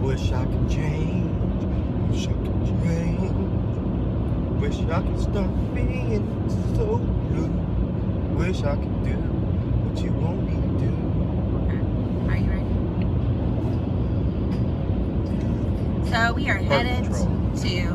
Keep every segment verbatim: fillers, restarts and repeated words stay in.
wish I could change, wish I could change, wish I could stop being so blue, wish I could do what you want me to do. Okay, are you ready? So we are headed to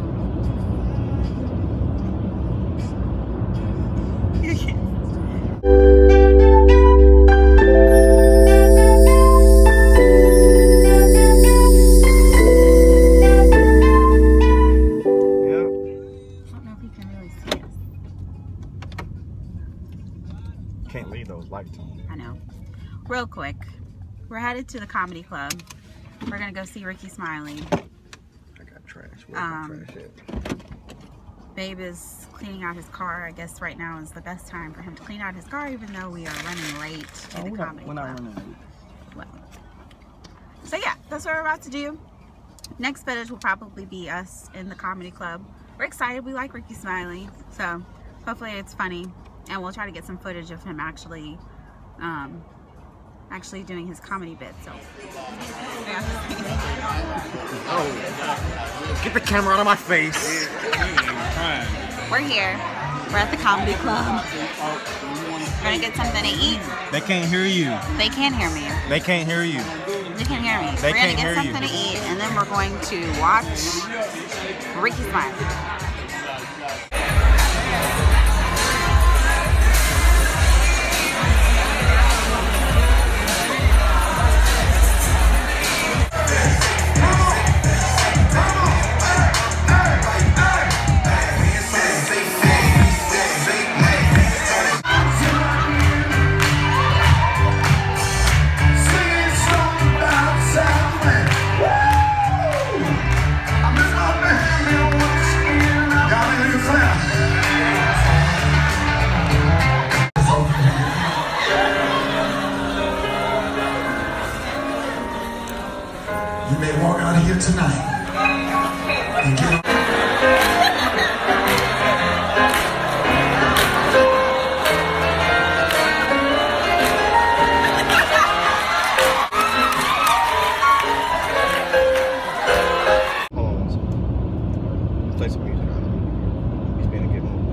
Can't leave those lights on. I know. Real quick, we're headed to the comedy club. We're gonna go see Rickey Smiley. I got trash. Where's Um, my trash at? Babe is cleaning out his car. I guess right now is the best time for him to clean out his car, even though we are running late to Oh, the we're comedy not, we're club. not running late. Well, so yeah, that's what we're about to do. Next footage will probably be us in the comedy club. We're excited. We like Rickey Smiley, so hopefully it's funny. And we'll try to get some footage of him actually um, actually doing his comedy bit. So yeah. Oh, get the camera out of my face. We're here. We're at the comedy club. We're gonna get something to eat. They can't hear you. They can't hear me. They can't hear you. They can't hear me. They we're gonna can't get hear something you. to eat, and then we're going to watch Rickey Smiley. You may walk out of here tonight and get Hold on one second. Let's play some music on it. He's been a good movie.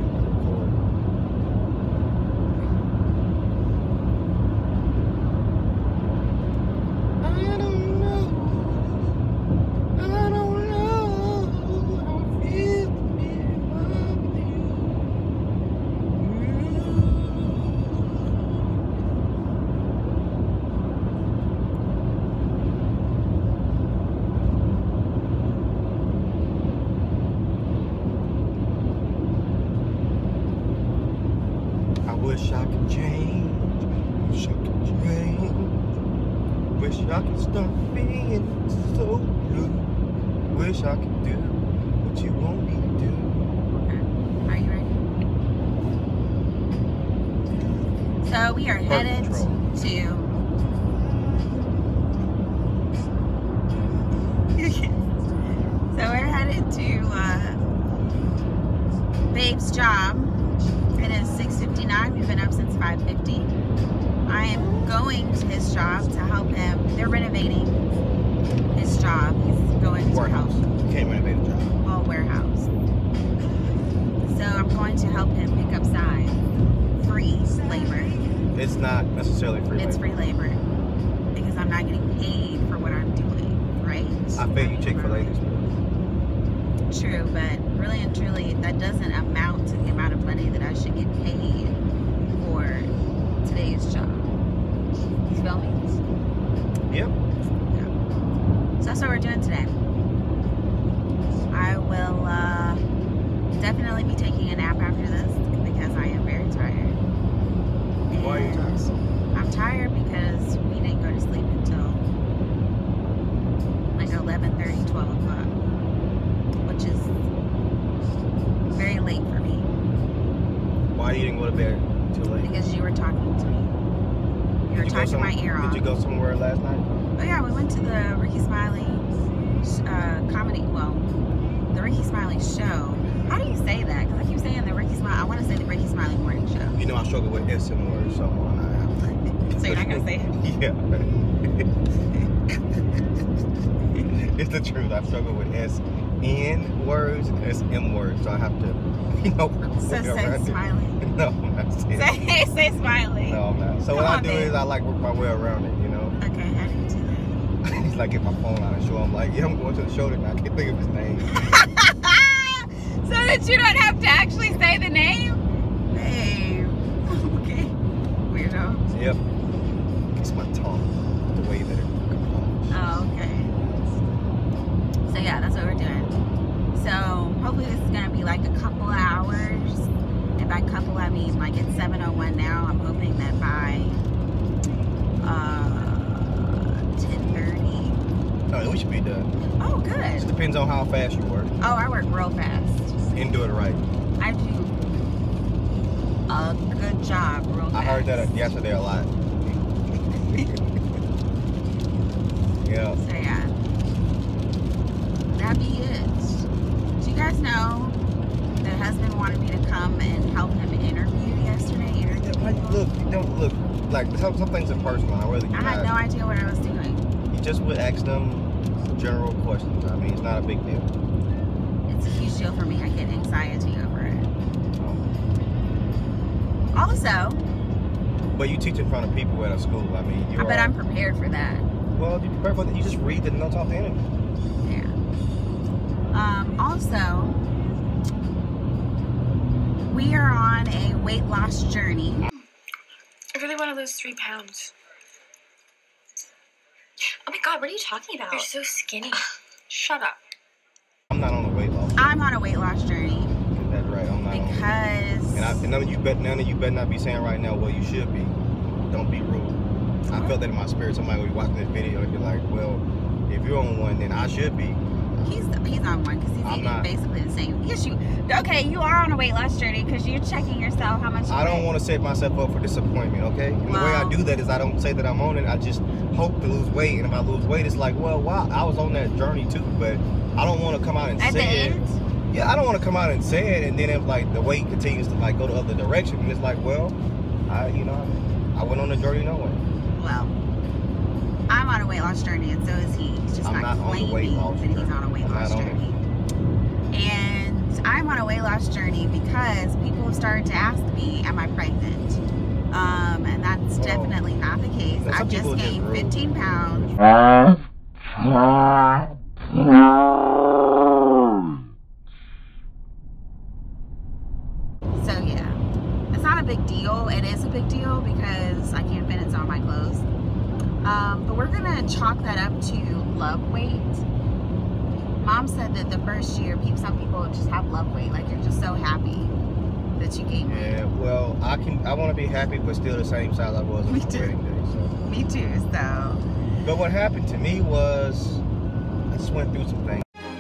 I don't know. I don't know how it feels to be with you. I wish I could change, wish I could change, wish I could stop being so blue, wish I could do what you want me to do. Okay, are you ready? So we are headed control. to So we're headed to uh, Babe's job. It is six fifty-nine. We've been up since five fifty. I am going to his job to help him. They're renovating his job. He's going to help. Warehouse. You can't renovate a job. Well, warehouse. So I'm going to help him pick up signs. Free labor. It's not necessarily free It's labor. free labor because I'm not getting paid for what I'm doing, right? I pay you Chick-fil-A this morning. True, but really and truly, that doesn't amount to the amount of money that I should get paid for today's job. You feel me? Yep. Yeah. So that's what we're doing today. I will uh, definitely be taking a nap after this because I am very tired. Why are you tired? I'm tired because we didn't go to sleep until like eleven thirty, twelve o'clock, which is very late for me Why you didn't go to bed too late? because you were talking to me. You were Did you go talking some- my ear off. Did you go somewhere last night? Oh yeah, we went to the Rickey Smiley uh, comedy, well, the Rickey Smiley show. How do you say that? Because I keep saying the Rickey Smiley, I want to say the Rickey Smiley morning show. You know I struggle with S M or something. So you're not going to say it? Yeah. It's the truth. I struggle with S N words and S M words, so I have to, you know, So say smiley. No, I'm not saying. Say, say smiley. No, I'm not. So Come what I on, do babe. is I like work my way around it, you know. Okay, how do you do that? He's like, get my phone out and show him, like, yeah, I'm going to the show tonight. I can't think of his name. So that you don't have to actually say the name? Babe. Okay. Weirdo. Yep. It's my tongue, the way that it comes. Oh, okay. So yeah, that's what we're doing. So hopefully this is gonna be like a couple hours. And by couple I mean like it's seven oh one now. I'm hoping that by uh ten thirty. Oh, we should be done. Oh, It good. depends on how fast you work Oh, I work real fast. and do it right. I do a good job real fast. I heard that yesterday a lot. Yeah. So yeah, that'd be it. Do you guys know that husband wanted me to come and help him interview yesterday? Interview Why you people? look, you don't look, like, some, some things are personal. I really I had no idea what I was doing. You just would ask them general questions. I mean, it's not a big deal. It's a huge deal for me. I get anxiety over it. Um, Also, but you teach in front of people at a school. I mean, you I bet are, I'm prepared for that. well, you prepare for that. You just read it and don't talk to anyone. Yeah. Um, also, we are on a weight loss journey. I really want to lose three pounds. Oh my god, what are you talking about? You're so skinny. Shut up. I'm not on a weight loss. I'm on a weight loss journey Is that right? I'm not on. because And, I, and none of you bet none of you better not be saying right now, well, you should be. Don't be rude. I felt that in my spirit. Somebody would be watching this video and be like, well, if you're on one, then I should be. he's he's on one because he's I'm eating not. basically the same. Yes, you. Okay, you are on a weight loss journey because you're checking yourself how much. You I don't weigh. want to set myself up for disappointment, okay? And the way I Wow. do that is I don't say that I'm on it. I just hope to lose weight. And if I lose weight, it's like, well, wow, I was on that journey too. But I don't want to come out and At the say it. end. Yeah, I don't want to come out and say it. And then if like the weight continues to like go the other direction, and it's like, well, I, you know, I went on the journey no way. Well, I'm on a weight loss journey, and so is he. He's just I'm not, not on the weight claiming loss that he's journey. on a weight I'm loss not on it. journey. And I'm on a weight loss journey because people have started to ask me, "Am I pregnant?" Um, and that's Well, definitely not the case. some I've just people are just gained rude. fifteen pounds. So yeah, it's not a big deal. It is a big deal because I can't fit into all my clothes. Um, but we're gonna chalk that up to love weight. Mom said that the first year, people, some people just have love weight, like you're just so happy that you gain weight. Yeah, well, I can. I want to be happy, but still the same size I was on Me my too. wedding day. So. Me too. So But what happened to me was I just went through some things.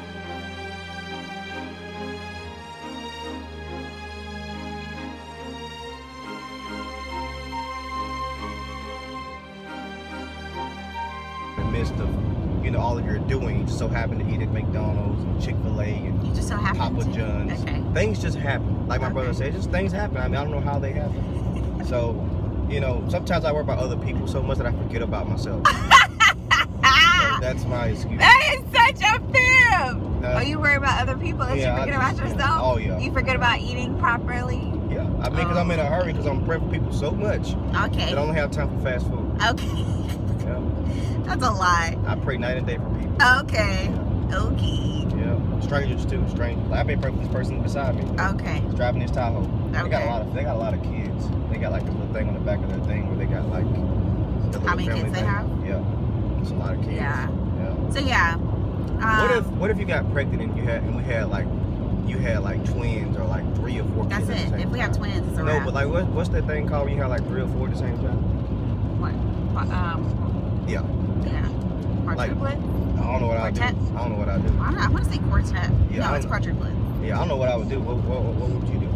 In the midst of, you know, all of your doing, you just so happen to eat at McDonald's and Chick-fil-A and you just so happen Papa to. John's. Okay. Things just happen. Like my Okay. brother said, just things happen. I mean, I don't know how they happen. So, you know, sometimes I worry about other people so much that I forget about myself. So that's my excuse. That is such a fib. Uh, Oh, you worry about other people that yeah, you forget I about just- yourself? oh, yeah. You forget about eating properly? Yeah, I mean, because I'm in a hurry because I'm praying for people so much Okay. that I don't have time for fast food. Okay. Yeah, That's a lie. I pray night and day for people. Okay. Okay. Yeah, strangers too, strangers. Like, I've been praying for this person beside me. Okay. He's driving his Tahoe. They got Okay. a lot of, they got a lot of kids. They got like this little thing on the back of their thing where they got like. the How little many family kids they thing. have? Yeah, it's a lot of kids. Yeah. Yeah. So yeah. Um, What if what if you got pregnant and you had and we had like you had like twins or like three or four That's kids at it. the same If we have time? twins, it's a No, wrap. but like what, what's that thing called when you have like three or four at the same time? What? What, Um. Yeah. Yeah. Like- Quadruplet? I don't know what I do. I Quartet? don't know what I do. I don't know. I want to say quartet. Yeah, no, I it's don't- quadruplet. Yeah, I don't know what I would do. What, what, what would you do?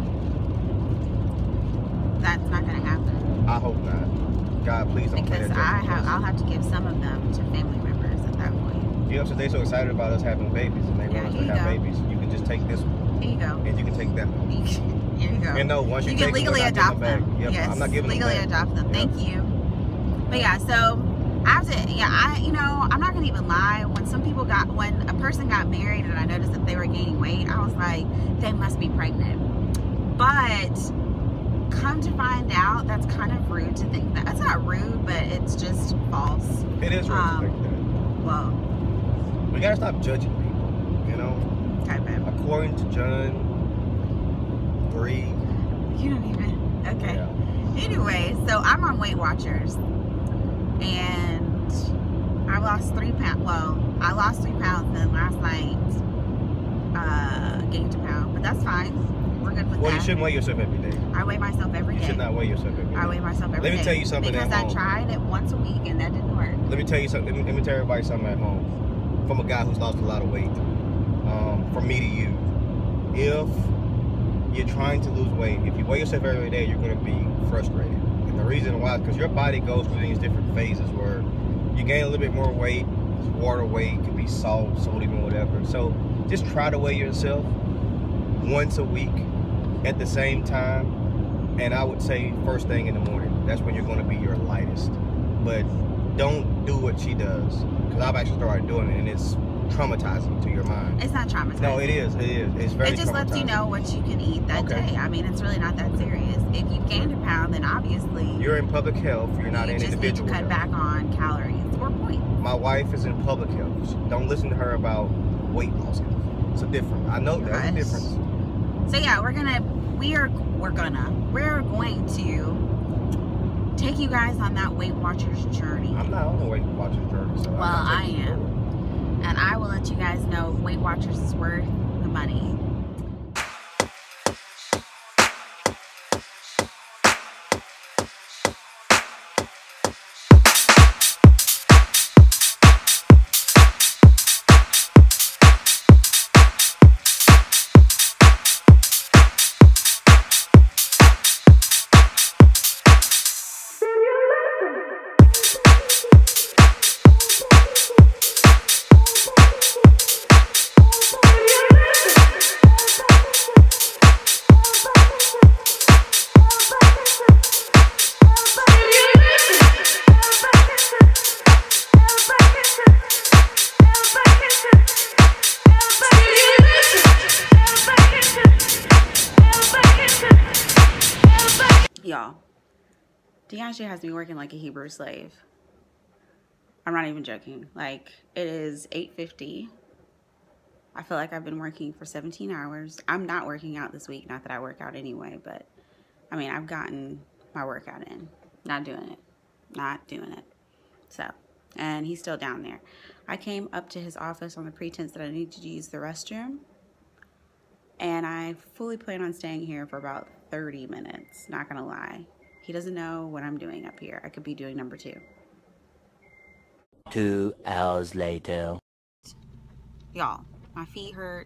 That's not gonna happen I hope not. God, please don't play because that I joke. have. I'll have to give some of them to family members at that point. Yeah, so they're so excited about us having babies and they Yeah, want us here to you have go. babies. You can just take this one Here you go. and you can take that one. Here you go. And no, once you, You take can legally them, we're not adopt giving them. back. Yep, Yes, I'm not giving legally them back. adopt them. Yep. Thank you. But yeah, so I have to. Yeah, I. You know, I'm not gonna even lie. When some people got, when a person got married and I noticed that they were gaining weight, I was like, they must be pregnant. But come to find out, that's kind of rude to think that. It's not rude, but it's just false. It is rude um, to think that. Well, we gotta stop judging people, you know? Okay, babe. According to John three. You don't even, okay. Yeah. Anyway, so I'm on Weight Watchers. And I lost three pounds. Well, I lost three pounds, and last night uh, gained a pound. But that's fine. We're good with well, that. You shouldn't weigh yourself every day. I weigh myself every day. You should not weigh yourself every day. I weigh myself every day. Let me tell you something because at home. I tried it once a week, and that didn't work. Let me tell you something. Let me, let me tell everybody something at home. From a guy who's lost a lot of weight. Um, from me to you. If you're trying to lose weight, if you weigh yourself every day, you're going to be frustrated. And the reason why is because your body goes through these different phases where you gain a little bit more weight, water weight, could be salt, sodium, or whatever. So just try to weigh yourself once a week at the same time. And I would say first thing in the morning. That's when you're going to be your lightest. But don't do what she does. Because I've actually started doing it, and it's traumatizing to your mind. It's not traumatizing. No, it is. It is. It's very traumatizing. It just lets you know what you can eat that Okay. day. I mean, it's really not that serious. If you've gained a pound, then obviously You're in public health. You're not you in just individual need to cut health. back on calories or points. My wife is in public health. Don't listen to her about weight loss. It's a difference. I know there's a Right. difference. So yeah, we're gonna we are we're gonna we're going to take you guys on that Weight Watchers journey. I'm not on the Weight Watchers journey, so Well, I'm not I taking you am. forward. And I will let you guys know Weight Watchers is worth the money. Y'all, Deontre has me working like a Hebrew slave. I'm not even joking. Like, it is eight fifty. I feel like I've been working for seventeen hours. I'm not working out this week. Not that I work out anyway, but I mean, I've gotten my workout in. Not doing it. Not doing it. So, and he's still down there. I came up to his office on the pretense that I needed to use the restroom. And I fully plan on staying here for about thirty minutes. Not gonna lie. He doesn't know what I'm doing up here. I could be doing number two. Two hours later. Y'all, my feet hurt.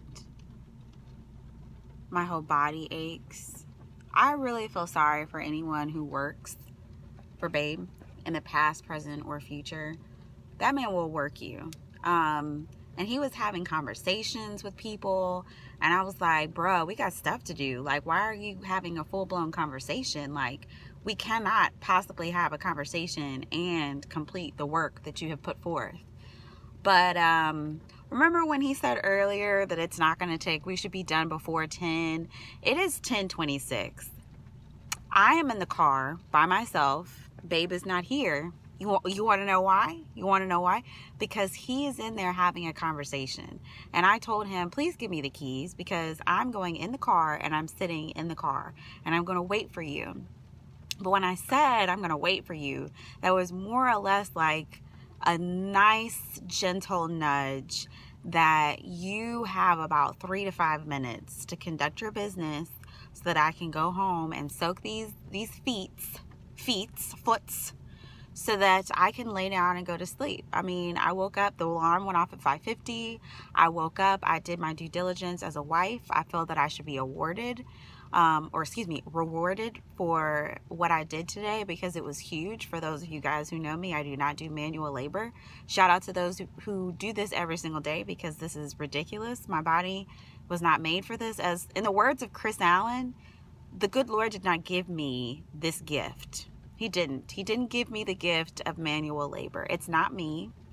My whole body aches. I really feel sorry for anyone who works for Babe in the past, present, or future. That man will work you. Um, and he was having conversations with people. And I was like, bro, we got stuff to do. Like, why are you having a full-blown conversation? Like, we cannot possibly have a conversation and complete the work that you have put forth. But um, remember when he said earlier that it's not going to take, we should be done before ten? It is ten twenty-six. I am in the car by myself. Babe is not here. You, you want to know why? You want to know why? Because he is in there having a conversation. And I told him, please give me the keys because I'm going in the car and I'm sitting in the car and I'm going to wait for you. But when I said I'm going to wait for you, that was more or less like a nice, gentle nudge that you have about three to five minutes to conduct your business so that I can go home and soak these, these feet, feet, foots, so that I can lay down and go to sleep. I mean, I woke up, the alarm went off at five fifty. I woke up, I did my due diligence as a wife. I feel that I should be awarded, um, or excuse me, rewarded for what I did today because it was huge. For those of you guys who know me, I do not do manual labor. Shout out to those who, who do this every single day because this is ridiculous. My body was not made for this. As in the words of Chris Allen, the good Lord did not give me this gift. He didn't. He didn't give me the gift of manual labor. It's not me.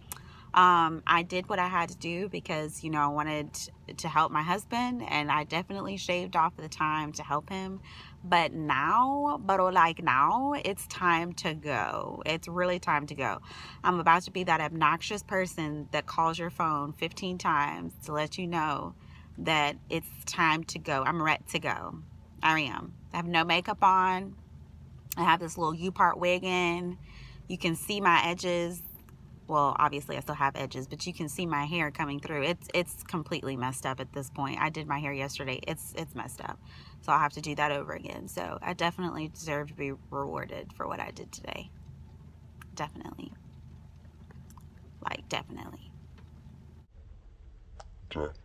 Um, I did what I had to do because, you know, I wanted to help my husband, and I definitely shaved off the time to help him. But now, but like now, it's time to go. It's really time to go. I'm about to be that obnoxious person that calls your phone fifteen times to let you know that it's time to go. I'm ready to go. I am. I have no makeup on. I have this little U-part wig in. You can see my edges. Well, obviously I still have edges, but you can see my hair coming through. It's it's completely messed up at this point. I did my hair yesterday. It's it's messed up. So I'll have to do that over again. So I definitely deserve to be rewarded for what I did today. Definitely. Like, definitely. Okay.